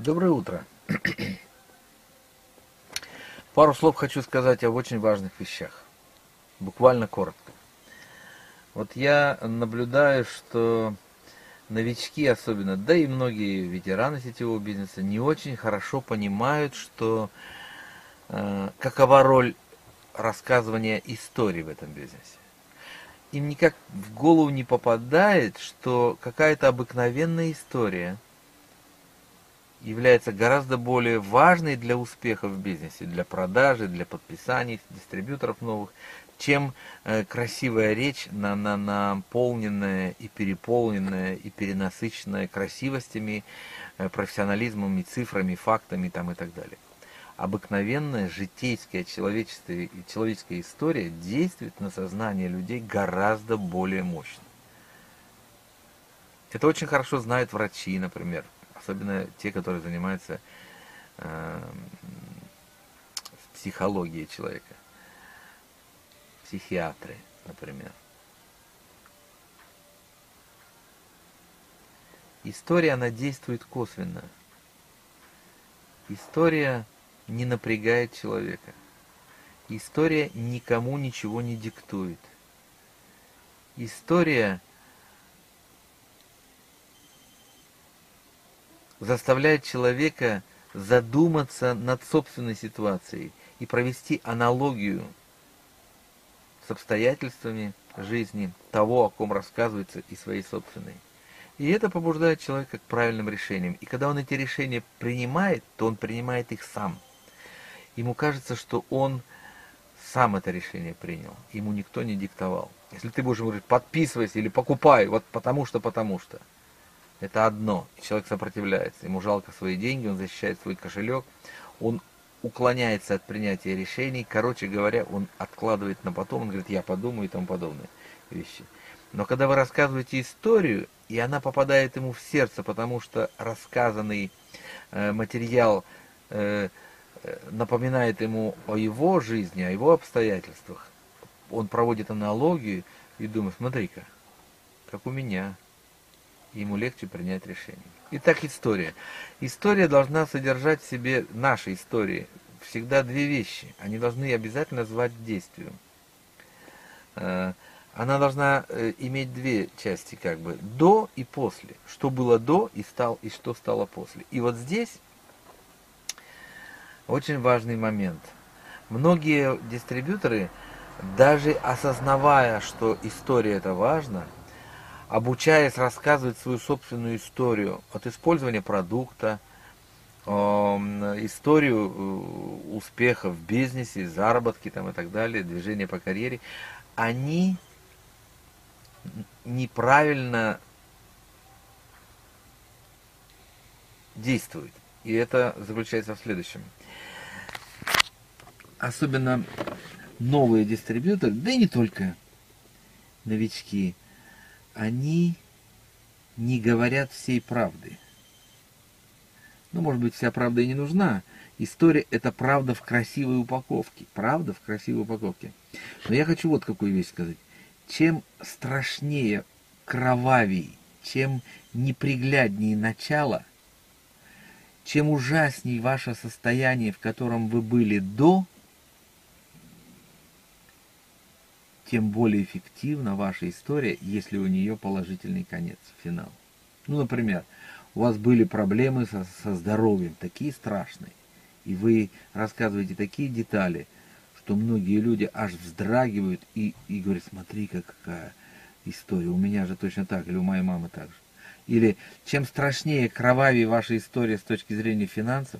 Доброе утро. Пару слов хочу сказать об очень важных вещах. Буквально коротко. Вот я наблюдаю, что новички особенно, да и многие ветераны сетевого бизнеса не очень хорошо понимают, что какова роль рассказывания историй в этом бизнесе. Им никак в голову не попадает, что какая-то обыкновенная история является гораздо более важной для успеха в бизнесе, для продажи, для подписаний дистрибьюторов новых, чем красивая речь, наполненная и переполненная и перенасыщенная красивостями, профессионализмом и цифрами, фактами там, и так далее. Обыкновенная житейская человеческая история действует на сознание людей гораздо более мощно. Это очень хорошо знают врачи, например, особенно те, которые занимаются психологией человека, психиатры, например. История, она действует косвенно. История не напрягает человека. История никому ничего не диктует. История заставляет человека задуматься над собственной ситуацией и провести аналогию с обстоятельствами жизни того, о ком рассказывается, и своей собственной. И это побуждает человека к правильным решениям. И когда он эти решения принимает, то он принимает их сам. Ему кажется, что он сам это решение принял. Ему никто не диктовал. Если ты будешь говорить, подписывайся или покупай, вот потому что. Это одно. И человек сопротивляется. Ему жалко свои деньги, он защищает свой кошелек, он уклоняется от принятия решений. Короче говоря, он откладывает на потом, он говорит, я подумаю и тому подобные вещи. Но когда вы рассказываете историю, и она попадает ему в сердце, потому что рассказанный материал напоминает ему о его жизни, о его обстоятельствах, он проводит аналогию и думает, смотри-ка, как у меня. Ему легче принять решение. Итак, история. История должна содержать в себе, наши истории, всегда две вещи. Они должны обязательно звать к действию. Она должна иметь две части, как бы, до и после. Что было до и что стало после. И вот здесь очень важный момент. Многие дистрибьюторы, даже осознавая, что история это важно, обучаясь рассказывать свою собственную историю от использования продукта, историю успеха в бизнесе, заработки там и так далее, движение по карьере, они неправильно действуют. И это заключается в следующем. Особенно новые дистрибьюторы, да и не только новички, они не говорят всей правды. Ну, может быть, вся правда и не нужна. История – это правда в красивой упаковке. Правда в красивой упаковке. Но я хочу вот какую вещь сказать. Чем страшнее, кровавей, чем непригляднее начало, чем ужасней ваше состояние, в котором вы были до, тем более эффективна ваша история, если у нее положительный конец, финал. Ну, например, у вас были проблемы со здоровьем, такие страшные, и вы рассказываете такие детали, что многие люди аж вздрагивают и говорят, смотри-ка, какая история, у меня же точно так, или у моей мамы так же. Или чем страшнее, кровавее ваша история с точки зрения финансов,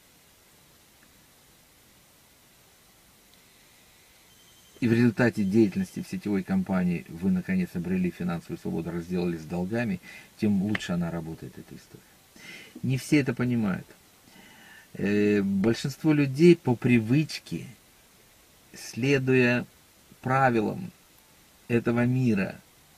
и в результате деятельности в сетевой компании вы наконец обрели финансовую свободу, разделались с долгами, тем лучше она работает, эта история. Не все это понимают. Большинство людей по привычке, следуя правилам этого мира,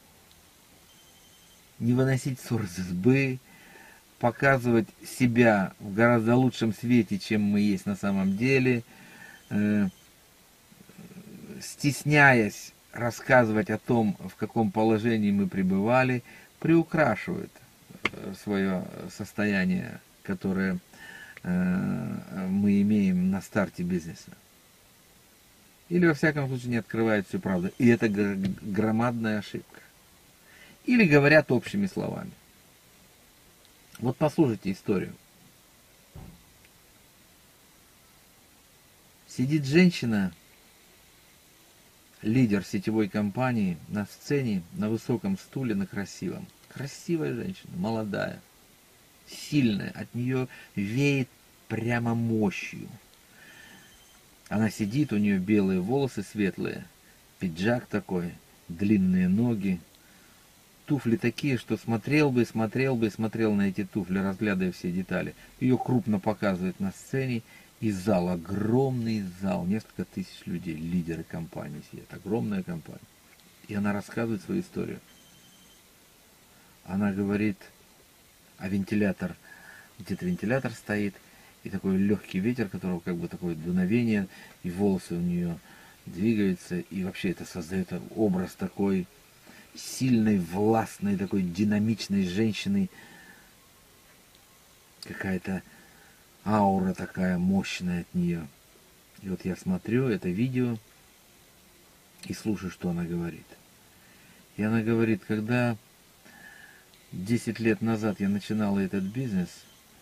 не выносить ссор из избы, показывать себя в гораздо лучшем свете, чем мы есть на самом деле, стесняясь рассказывать о том, в каком положении мы пребывали, приукрашивают свое состояние, которое мы имеем на старте бизнеса. Или, во всяком случае, не открывают всю правду. И это громадная ошибка. Или говорят общими словами. Вот послушайте историю. Сидит женщина, лидер сетевой компании, на сцене, на высоком стуле, на красивом. Красивая женщина, молодая, сильная. От нее веет прямо мощью. Она сидит, у нее белые волосы светлые, пиджак такой, длинные ноги, туфли такие, что смотрел на эти туфли, разглядывая все детали. Ее крупно показывают на сцене, и зал, огромный зал, несколько тысяч людей, лидеры компании сидят, огромная компания. И она рассказывает свою историю. Она говорит, а вентилятор, где-то вентилятор стоит, и такой легкий ветер, которого как бы такое дуновение, и волосы у нее двигаются, и вообще это создает образ такой сильной, властной, такой динамичной женщины, какая-то аура такая мощная от нее. И вот я смотрю это видео и слушаю, что она говорит. И она говорит, когда 10 лет назад я начинала этот бизнес,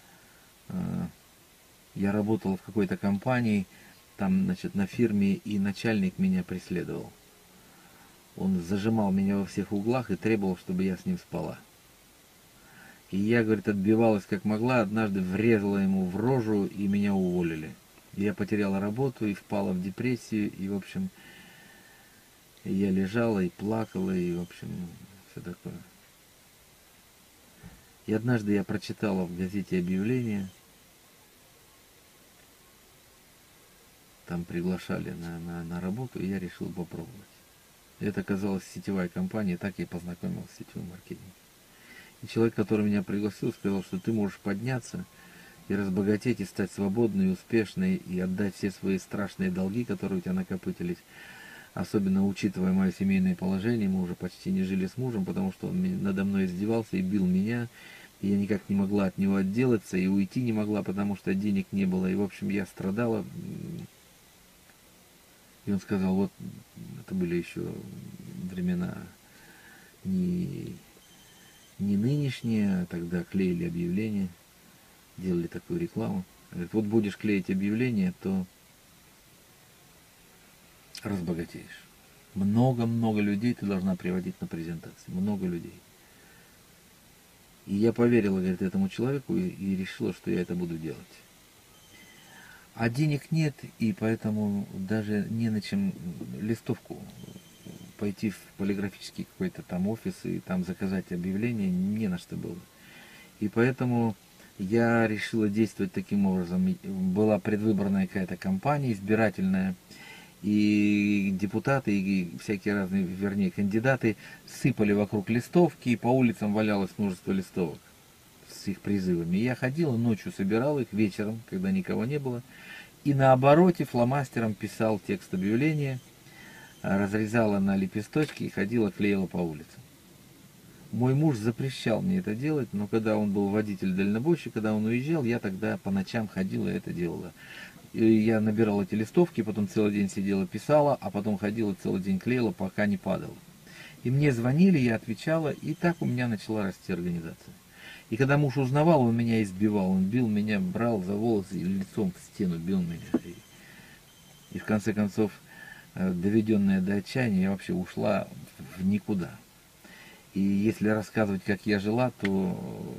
я работала в какой-то компании, там, значит, на фирме, и начальник меня преследовал. Он зажимал меня во всех углах и требовал, чтобы я с ним спала. И я, говорит, отбивалась как могла, однажды врезала ему в рожу, и меня уволили. Я потеряла работу и впала в депрессию, и, в общем, я лежала и плакала, и, в общем, все такое. И однажды я прочитала в газете объявление, там приглашали на работу, и я решил попробовать. И это оказалась сетевая компания, и так я познакомился с сетевым маркетингом. И человек, который меня пригласил, сказал, что ты можешь подняться и разбогатеть, и стать свободной, успешной, и отдать все свои страшные долги, которые у тебя накопытились. Особенно учитывая мое семейное положение, мы уже почти не жили с мужем, потому что он надо мной издевался и бил меня. И я никак не могла от него отделаться, и уйти не могла, потому что денег не было. И, в общем, я страдала. И он сказал, вот, это были еще времена не нынешние, тогда клеили объявления, делали такую рекламу. Говорит, вот будешь клеить объявления, то разбогатеешь. Много-много людей ты должна приводить на презентации. Много людей. И я поверила, говорит, этому человеку и решила, что я это буду делать. А денег нет, и поэтому даже не на чем листовку пойти в полиграфический какой-то там офис и там заказать объявление, не на что было. И поэтому я решила действовать таким образом. Была предвыборная какая-то кампания избирательная, и депутаты, и всякие разные, вернее, кандидаты сыпали вокруг листовки, и по улицам валялось множество листовок с их призывами. И я ходила, ночью собирал их, вечером, когда никого не было, и на обороте фломастером писал текст объявления, разрезала на лепесточки и ходила, клеила по улицам. Мой муж запрещал мне это делать, но когда он был водитель-дальнобойщик, когда он уезжал, я тогда по ночам ходила и это делала. И я набирала эти листовки, потом целый день сидела, писала, а потом ходила целый день клеила, пока не падала. И мне звонили, я отвечала, и так у меня начала расти организация. И когда муж узнавал, он меня избивал, он бил меня, брал за волосы и лицом в стену бил меня. И в конце концов, доведенная до отчаяния, я вообще ушла в никуда. И если рассказывать, как я жила, то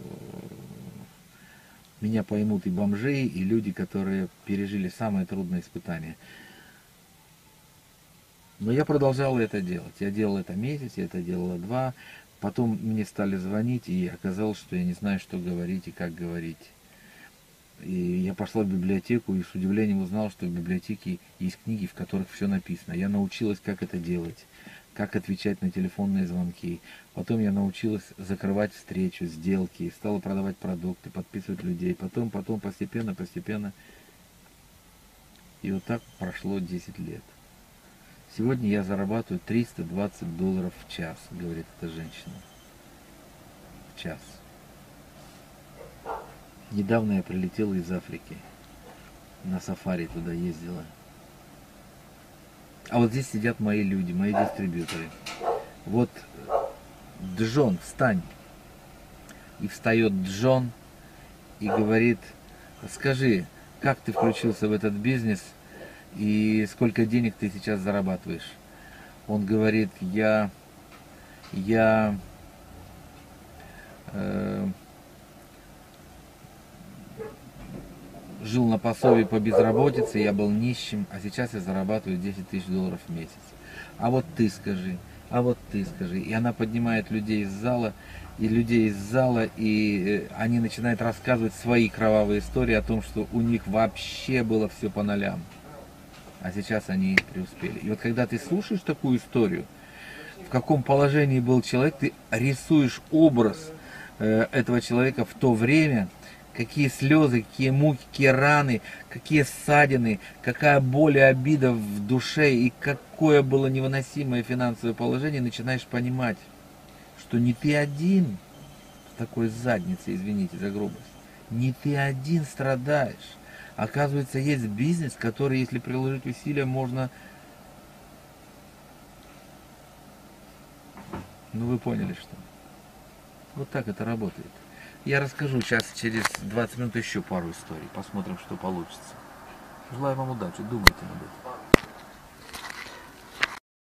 меня поймут и бомжи, и люди, которые пережили самые трудные испытания. Но я продолжала это делать. Я делала это месяц, я это делала 2. Потом мне стали звонить, и оказалось, что я не знаю, что говорить и как говорить. И я пошла в библиотеку и с удивлением узнала, что в библиотеке есть книги, в которых все написано. Я научилась, как это делать, как отвечать на телефонные звонки. Потом я научилась закрывать встречу, сделки, стала продавать продукты, подписывать людей. Потом постепенно. И вот так прошло 10 лет. Сегодня я зарабатываю $320 в час, говорит эта женщина. В час. Недавно я прилетела из Африки. На сафари туда ездила. А вот здесь сидят мои люди, мои дистрибьюторы. Вот Джон, встань. И встает Джон и говорит: скажи, как ты включился в этот бизнес и сколько денег ты сейчас зарабатываешь? Он говорит: я жил на пособии по безработице, я был нищим, а сейчас я зарабатываю 10 тысяч долларов в месяц. А вот ты скажи, а вот ты скажи. И она поднимает людей из зала, и они начинают рассказывать свои кровавые истории о том, что у них вообще было все по нолям. А сейчас они преуспели. И вот когда ты слушаешь такую историю, в каком положении был человек, ты рисуешь образ этого человека в то время, какие слезы, какие муки, какие раны, какие ссадины, какая боль и обида в душе, и какое было невыносимое финансовое положение, начинаешь понимать, что не ты один в такой заднице, извините за грубость, не ты один страдаешь. Оказывается, есть бизнес, который, если приложить усилия, можно... Ну, вы поняли, что. Вот так это работает. Я расскажу сейчас, через 20 минут еще пару историй. Посмотрим, что получится. Желаю вам удачи, думайте над этим.